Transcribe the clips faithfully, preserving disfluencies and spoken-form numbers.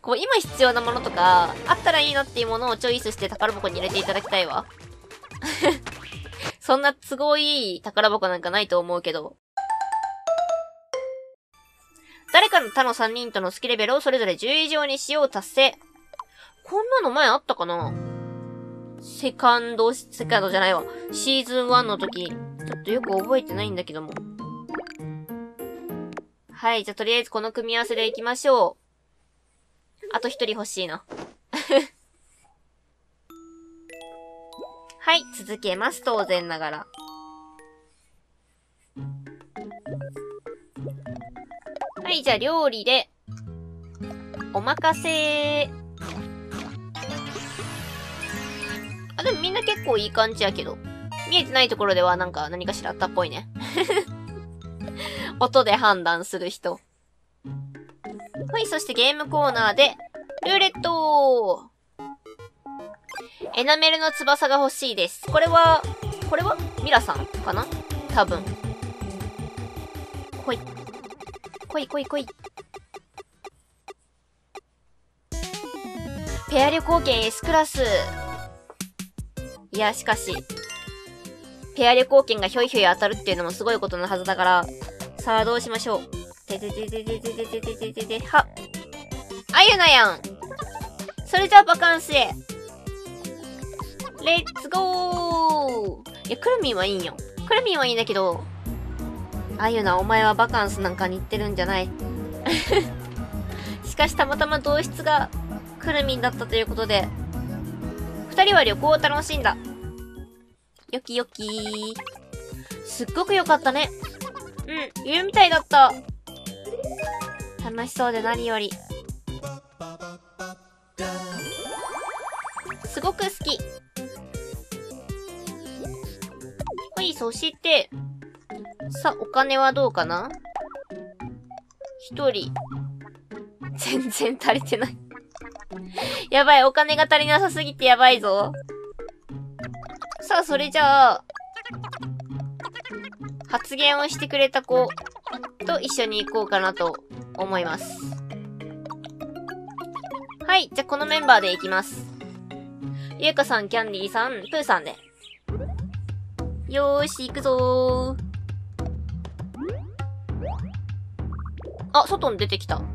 こう、今必要なものとか、あったらいいなっていうものをチョイスして宝箱に入れていただきたいわ。そんな都合いい宝箱なんかないと思うけど。誰かの他のさんにんとの好きレベルをそれぞれじゅう以上にしよう達成。こんなの前あったかな？セカンド、セカンドじゃないわ。シーズンワンの時。ちょっとよく覚えてないんだけども。はい、じゃあとりあえずこの組み合わせでいきましょう。あと一人欲しいな。はい、続けます。当然ながら。はい、じゃあ料理で、お任せ。あ、でもみんな結構いい感じやけど。見えてないところではなんか何かしらあったっぽいね。音で判断する人。はい、そしてゲームコーナーで、ルーレットエナメルの翼が欲しいです。これは、これはミラさんかな？多分。来い。来い来い来い。ペア旅行券 S クラス。いや、しかし、ペア旅行券がひょいひょい当たるっていうのもすごいことのはずだから、さあどうしましょう。てててててててててててて、は。あゆなやん。それじゃあバカンスへ。レッツゴー。いや、クルミンはいいんよ。クルミンはいいんだけど、あゆな、お前はバカンスなんかに行ってるんじゃない。しかしたまたま同室がクルミンだったということで、二人は旅行を楽しんだ。よきよきー。すっごく良かったね。うん、夢みたいだった。楽しそうで何より。すごく好き。はい、そして、さ、お金はどうかな？一人。全然足りてない。やばい、お金が足りなさすぎてやばいぞ。さあ、それじゃあ、発言をしてくれた子と一緒に行こうかなと思います。はい、じゃあこのメンバーで行きます。ゆうかさん、キャンディーさん、プーさんで。よーし、行くぞー。あ、外に出てきた。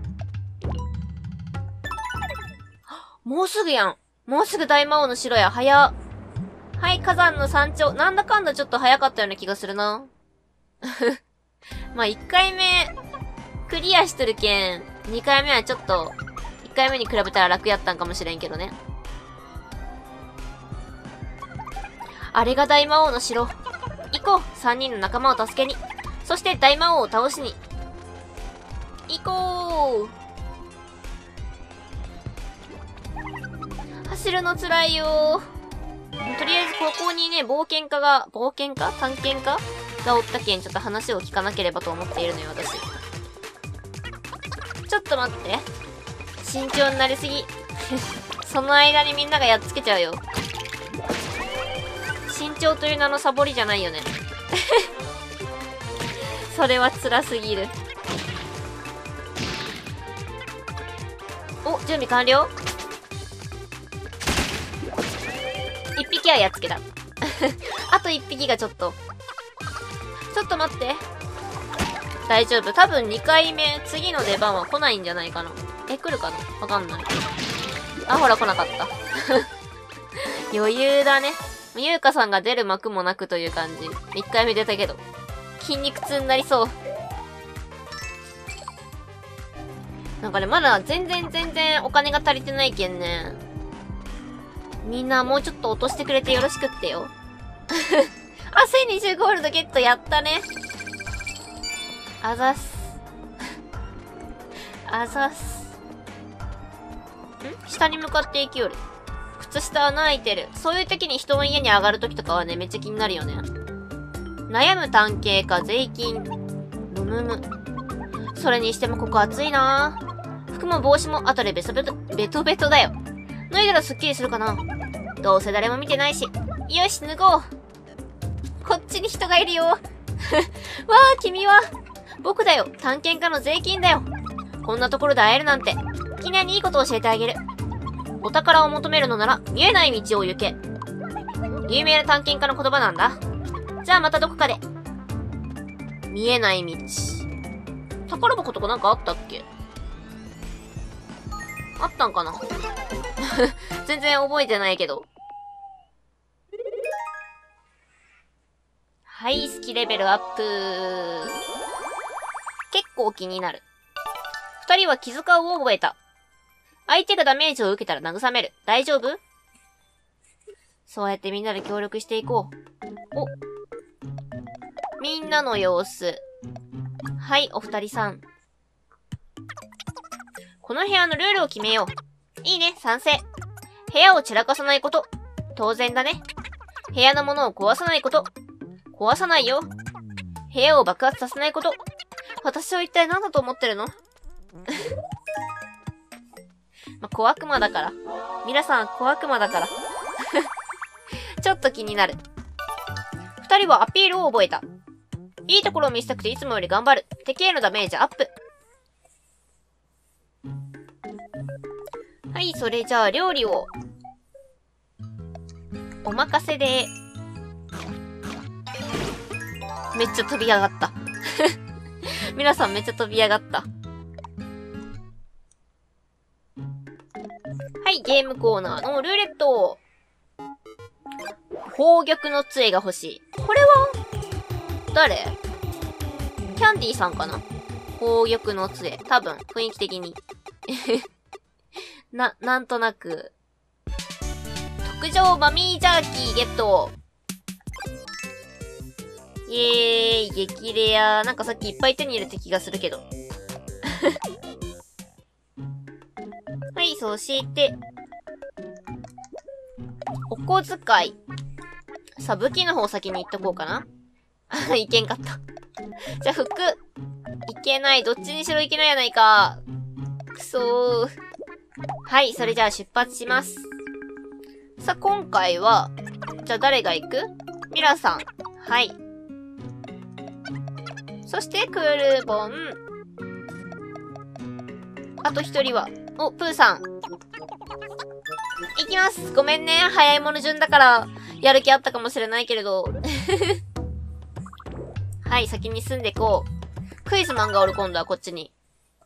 もうすぐやん。もうすぐ大魔王の城や、早っ。はい、火山の山頂。なんだかんだちょっと早かったような気がするな。まあ、いっかいめ、クリアしとるけん、にかいめはちょっと、いっかいめに比べたら楽やったんかもしれんけどね。あれが大魔王の城。行こう !さんにんの仲間を助けに。そして大魔王を倒しに。行こう走るの辛いよー。とりあえずここにね、冒険家が、冒険家探検家がおったけん、ちょっと話を聞かなければと思っているのよ、私。ちょっと待って。慎重になりすぎ。その間にみんながやっつけちゃうよ。慎重という名のサボりじゃないよね。それは辛すぎる。お、準備完了。一匹はやっつけた。あと一匹がちょっと。ちょっと待って。大丈夫。多分にかいめ、次の出番は来ないんじゃないかな。え、来るかな？わかんない。あ、ほら来なかった。余裕だね。ゆうかさんが出る幕もなくという感じ。いっかいめ出たけど。筋肉痛になりそう。なんかね、まだ全然全然お金が足りてないけんね。みんなもうちょっと落としてくれてよろしくってよ。あ、せんにじゅうゴールドゲットやったね。あざっす。あざっす。ん？下に向かって行きよる。靴下穴開いてる。そういう時に人の家に上がる時とかはね、めっちゃ気になるよね。悩む探偵か税金。むむむ。それにしてもここ暑いなぁ。服も帽子も後でベトベト、ベトベトだよ。脱いだらスッキリするかな。どうせ誰も見てないし。よし、脱ごう。こっちに人がいるよ。わあ、君は。僕だよ。探検家の税金だよ。こんなところで会えるなんて。 記念にいいことを教えてあげる。お宝を求めるのなら、見えない道を行け。有名な探検家の言葉なんだ。じゃあまたどこかで。見えない道。宝箱とかなんかあったっけ？あったんかな全然覚えてないけど。はい、好きレベルアップ。結構気になる。二人は気遣うを覚えた。相手がダメージを受けたら慰める。大丈夫？そうやってみんなで協力していこう。お。みんなの様子。はい、お二人さん。この部屋のルールを決めよう。いいね、賛成。部屋を散らかさないこと。当然だね。部屋のものを壊さないこと。壊さないよ。部屋を爆発させないこと。私は一体何だと思ってるのまあ、小悪魔だから。皆さん、小悪魔だから。ちょっと気になる。二人はアピールを覚えた。いいところを見せたくていつもより頑張る。敵へのダメージアップ。はい、それじゃあ料理を。お任せで。めっちゃ飛び上がった。皆さんめっちゃ飛び上がった。はい、ゲームコーナーのルーレット。宝玉の杖が欲しい。これは誰？キャンディーさんかな？宝玉の杖。多分、雰囲気的に。な、なんとなく。特上マミージャーキーゲット。イエーイ、激レア。なんかさっきいっぱい手に入れた気がするけど。はい、そして、お小遣い。さあ、武器の方先に行っとこうかな。あ、いけんかった。じゃあ、服。いけない。どっちにしろいけないやないか。くそー。はい、それじゃあ出発します。さあ、今回は、じゃあ誰が行く？ミラさん。はい。そして、クールボン。あと一人は、お、プーさん。いきます。ごめんね。早いもの順だから、やる気あったかもしれないけれど。はい、先に進んでこう。クイズマンがおる、今度はこっちに。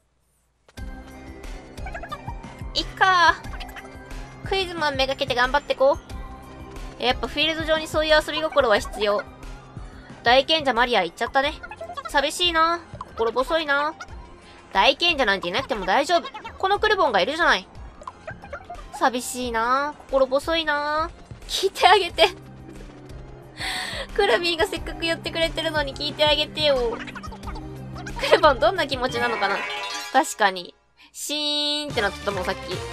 いっかー。クイズマンめがけて頑張ってこう。やっぱフィールド上にそういう遊び心は必要。大賢者マリア行っちゃったね。寂しいな。心細いな。大賢者なんていなくても大丈夫。このクルボンがいるじゃない。寂しいな。心細いな。聞いてあげて。クルミーがせっかく言ってくれてるのに聞いてあげてよ。クルボンどんな気持ちなのかな？確かに。シーンってなってたもん、さっき。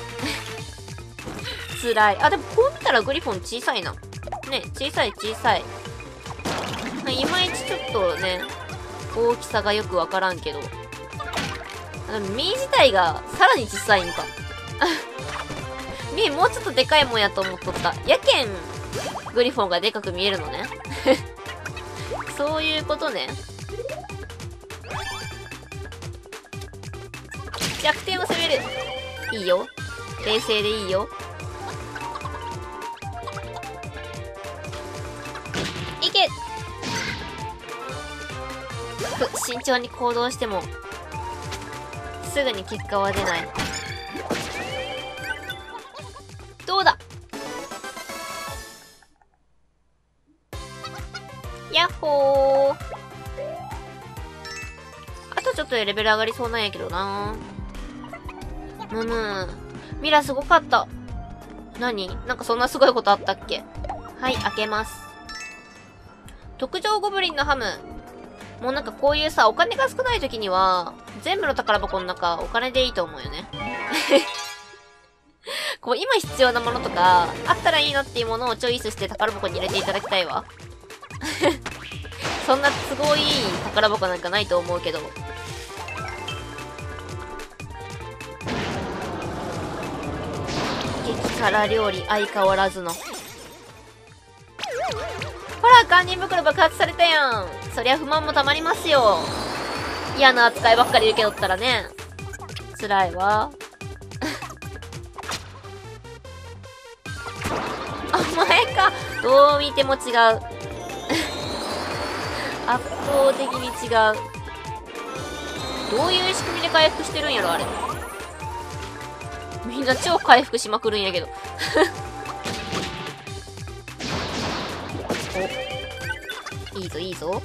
辛い。あ、でもこう見たらグリフォン小さいな。ね、小さい小さい。いまいちちょっとね、大きさがよくわからんけど。あの、ミー自体がさらに小さいんか。ミーもうちょっとでかいもんやと思っとった。やけん、グリフォンがでかく見えるのね。そういうことね。逆転を攻める。いいよ。冷静でいいよ。いけ！慎重に行動しても、すぐに結果は出ない。どうだ？やっほー。あとちょっとでレベル上がりそうなんやけどな。むむミラすごかった。何？なんかそんなすごいことあったっけ？はい、開けます。特上ゴブリンのハム。もうなんかこういうさ、お金が少ない時には、全部の宝箱の中、お金でいいと思うよね。こう、今必要なものとか、あったらいいなっていうものをチョイスして宝箱に入れていただきたいわ。そんな都合いい宝箱なんかないと思うけど。激辛料理相変わらずの。ほら、堪忍袋爆発されたやん。そりゃ不満もたまりますよ。嫌な扱いばっかり受け取ったらね。辛いわ。 どう見ても違う。圧倒的に違う。どういう仕組みで回復してるんやろ、あれ。みんな超回復しまくるんやけど。お。いいぞ、いいぞ。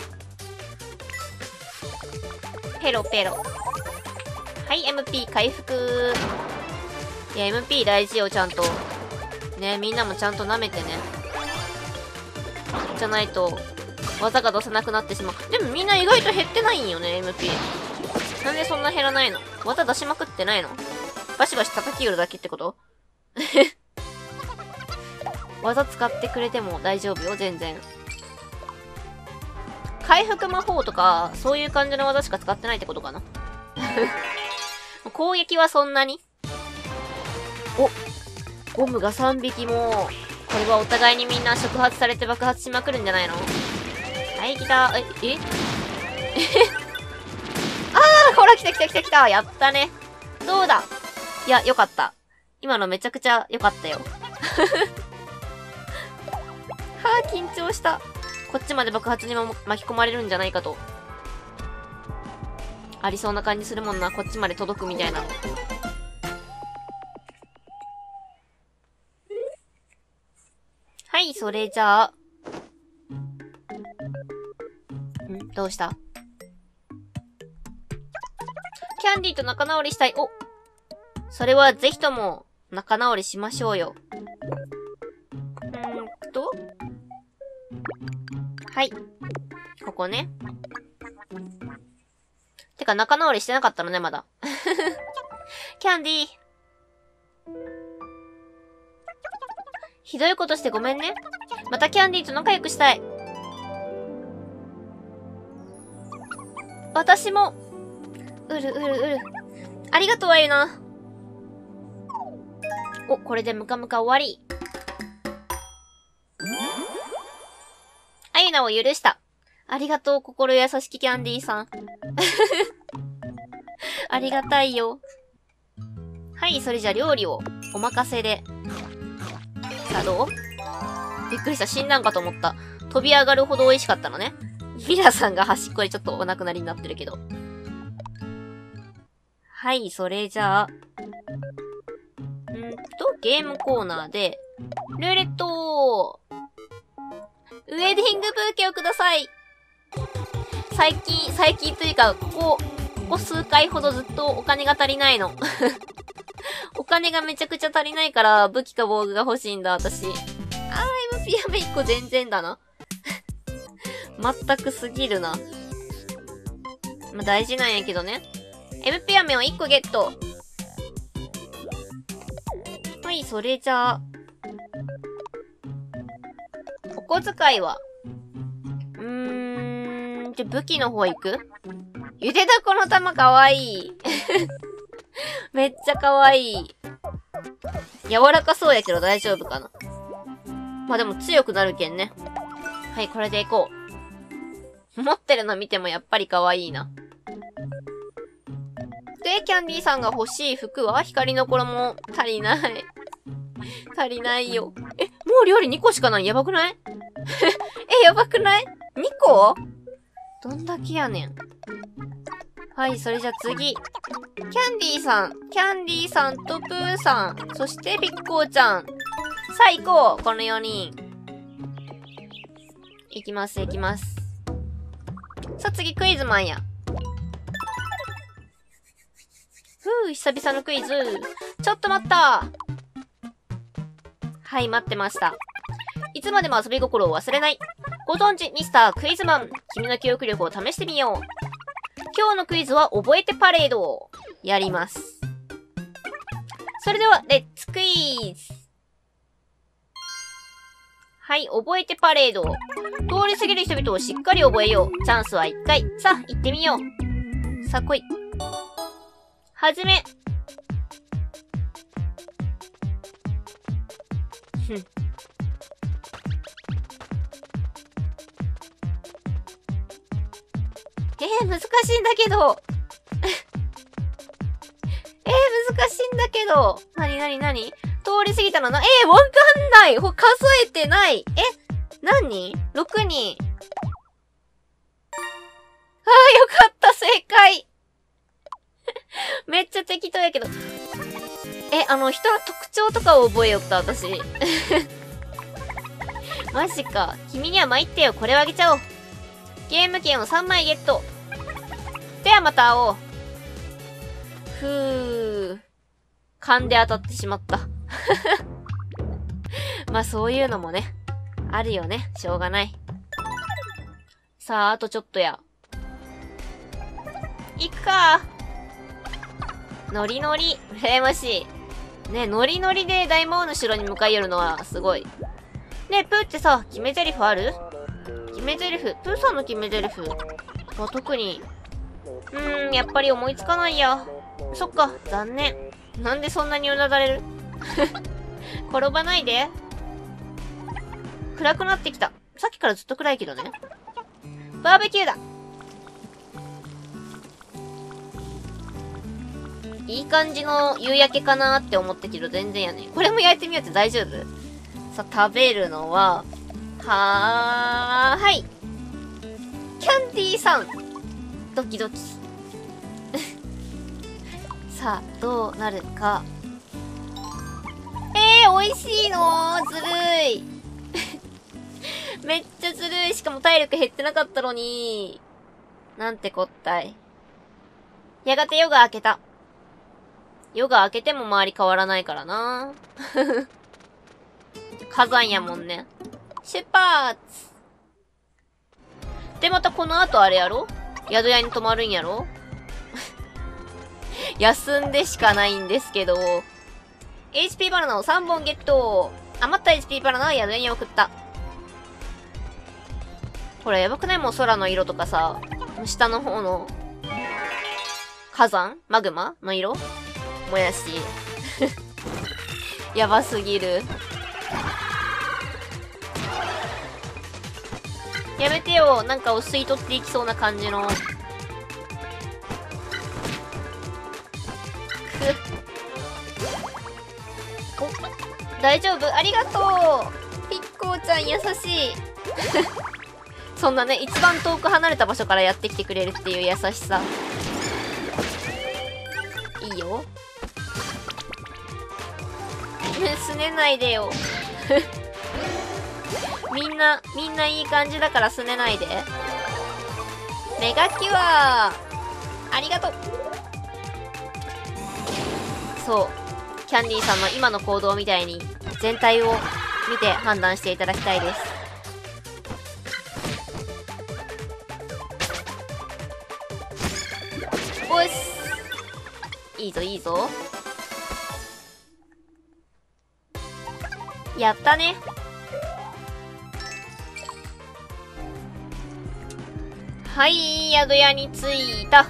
ペロペロ。はい、エムピー 回復。いや、エムピー 大事よ、ちゃんと。ね、みんなもちゃんと舐めてね。じゃないと、技が出せなくなってしまう。でもみんな意外と減ってないんよね、エムピー。なんでそんな減らないの？技出しまくってないの？バシバシ叩き売るだけってこと？技使ってくれても大丈夫よ、全然。回復魔法とか、そういう感じの技しか使ってないってことかな。攻撃はそんなに？お、ゴムがさんびきも。これはお互いにみんな触発されて爆発しまくるんじゃないの？はい、来た。え、えあー、ほら、来た来た来た来た。やったね。どうだ？いや、よかった。今のめちゃくちゃよかったよ。はぁ、緊張した。こっちまで爆発にも巻き込まれるんじゃないかと。ありそうな感じするもんな。こっちまで届くみたいなの。はい、それじゃあ。ん？どうした？キャンディーと仲直りしたい。お！それはぜひとも仲直りしましょうよ。うーんと。はい。ここね。てか仲直りしてなかったのね、まだ。キャンディー。ひどいことしてごめんね。またキャンディーと仲良くしたい。私も。うるうるうる。ありがとう、アユナ。お、これでムカムカ終わり。アユナを許した。ありがとう、心優しきキャンディーさん。ありがたいよ。はい、それじゃ料理をお任せで。さあ、どう？びっくりした。死んだんかと思った。飛び上がるほど美味しかったのね。ミラさんが端っこでちょっとお亡くなりになってるけど。はい、それじゃあ。んーと、ゲームコーナーで、ルーレットウェディングブーケをください。最近、最近というか、ここ、ここ数回ほどずっとお金が足りないの。お金がめちゃくちゃ足りないから、武器か防具が欲しいんだ、私。あー、エムピー アメいっこ全然だな。全くすぎるな。まあ、大事なんやけどね。エムピー アメをいっこゲット。はい、それじゃあ。お小遣いはうーん、じゃ、武器の方行く？ゆでだこの玉かわいい。めっちゃかわいい。柔らかそうやけど大丈夫かな。まあでも強くなるけんね。はい、これでいこう。持ってるの見てもやっぱりかわいいな。で、キャンディーさんが欲しい服は光の衣足りない。足りないよ。え、もう料理にこしかない？やばくない？え、やばくない？ に 個？どんだけやねん。はい、それじゃ次。キャンディーさん、キャンディーさんとプーさん、そしてピッコーちゃん。さあ行こう、このよにん。行きます、行きます。さあ次クイズマンや。ふぅ、久々のクイズ。ちょっと待った。はい、待ってました。いつまでも遊び心を忘れない。ご存知、ミスタークイズマン。君の記憶力を試してみよう。今日のクイズは覚えてパレードをやります。それでは、レッツクイズ。はい、覚えてパレード。通り過ぎる人々をしっかり覚えよう。チャンスはいっかい。さあ、行ってみよう。さあ、来い。はじめ。ふん。えー、難しいんだけど。えー、難しいんだけど。なになになに？ り過ぎたのな、えー、わかんないほ、数えてないえ何人 ?ろく 人。ああ、よかった、正解めっちゃ適当やけど。え、あの、人の特徴とかを覚えよった、私。マジか。君には参ってよ。これをあげちゃおう。ゲーム券をさんまいゲット。ではまた会おう。ふー。勘で当たってしまった。まあそういうのもね。あるよね。しょうがない。さあ、あとちょっとや。行くか。ノリノリ。羨ましい。ね、ノリノリで大魔王の城に向かい寄るのはすごい。ねえ、プーってさ、決め台詞ある？決め台詞、プーさんの決め台詞は特に。うーん、やっぱり思いつかないや。そっか、残念。なんでそんなにうなだれる？転ばないで。暗くなってきた。さっきからずっと暗いけどね。バーベキューだ。いい感じの夕焼けかなーって思ったけど全然やね。これも焼いてみようって大丈夫？さあ、食べるのは、はー、はい。キャンディーさん。ドキドキ。さあ、どうなるか。えー、美味しいのー。ずるい。めっちゃずるい。しかも体力減ってなかったのに。なんてこったい。やがて夜が明けた。夜が明けても周り変わらないからな。火山やもんね。出発！で、またこの後あれやろ？宿屋に泊まるんやろ？休んでしかないんですけど。エイチピー バナナをさんぼんゲット。余った エイチピー バナナは宿屋に送った。ほら、やばくない？もう空の色とかさ、下の方の火山？マグマの色？もやし。やばすぎる。やめてよ。なんかを吸い取っていきそうな感じの。く。お、大丈夫？ありがとう。ピッコーちゃん優しい。そんなね、一番遠く離れた場所からやってきてくれるっていう優しさ。いいよ。すねないでよ。みんな、みんないい感じだからすねないで。メガキュアありがとう。そう。キャンディーさんの今の行動みたいに、全体を見て判断していただきたいです。おし！いいぞいいぞ。やったね。はい、宿屋に着いた。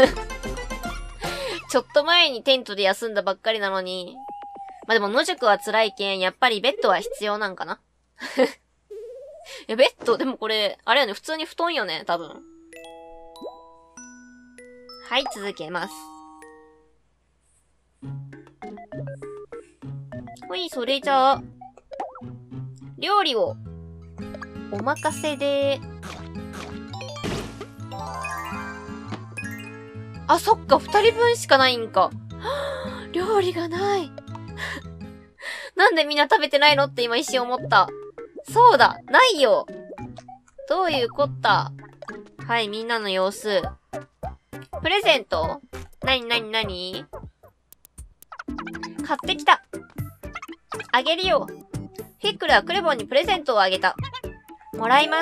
ちょっと前にテントで休んだばっかりなのに。まあ、でも野宿は辛いけん、やっぱりベッドは必要なんかな。いや、ベッド、でもこれ、あれよね、普通に布団よね、多分。はい、続けます。ほい、それじゃあ、料理を、お任せで。あ、そっか、二人分しかないんか。料理がない。なんでみんな食べてないのって今一瞬思った。そうだ、ないよ。どういうこった。はい、みんなの様子。プレゼント？なになになに？買ってきた。あげるよ。フィックルはクレボンにプレゼントをあげた。もらいます。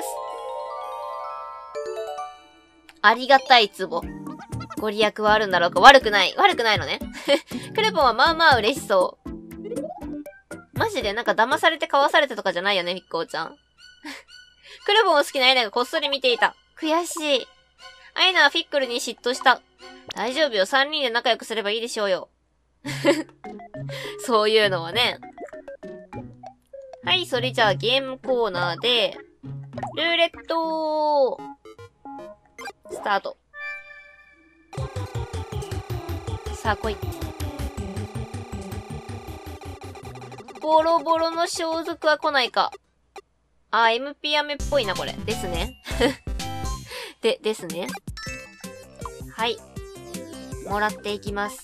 ありがたい壺。ご利益はあるんだろうか。悪くない。悪くないのね。クレボンはまあまあ嬉しそう。マジでなんか騙されて買わされてとかじゃないよね、フィッコーちゃん。クレボンを好きなエナがこっそり見ていた。悔しい。アイナはフィックルに嫉妬した。大丈夫よ。三人で仲良くすればいいでしょうよ。そういうのはね。はい、それじゃあゲームコーナーで、ルーレットスタート。さあ来い。 ボロボロの装束は来ないか。あ、エムピー 飴っぽいな、これ。ですね。で、ですね。はい。もらっていきます。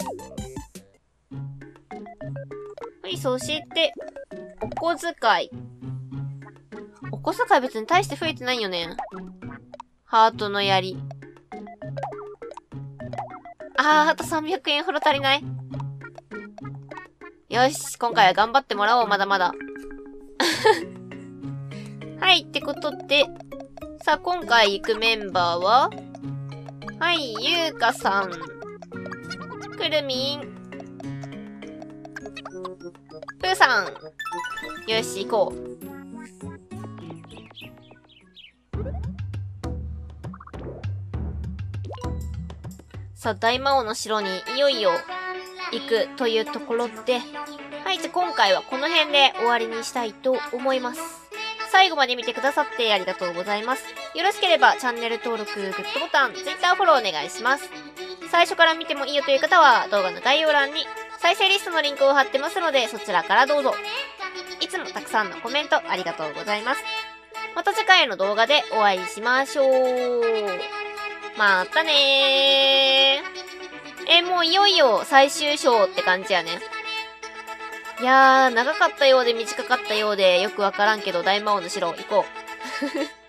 はい、そして、お小遣い。お小遣い別に大して増えてないよね。ハートの槍。あー、あとさんびゃくえんほど足りない。よし、今回は頑張ってもらおう、まだまだ。はい、ってことで、さあ、今回行くメンバーは、はい、ゆうかさん、くるみん、ぷーさん。よし、行こう。さあ、大魔王の城にいよいよ行くというところで、はい、じゃあ今回はこの辺で終わりにしたいと思います。最後まで見てくださってありがとうございます。よろしければチャンネル登録、グッドボタン、Twitter フォローお願いします。最初から見てもいいよという方は動画の概要欄に再生リストのリンクを貼ってますのでそちらからどうぞ。いつもたくさんのコメントありがとうございます。また次回の動画でお会いしましょう。またねー。え、もういよいよ最終章って感じやね。いやー、長かったようで短かったようでよくわからんけど大魔王の城行こう。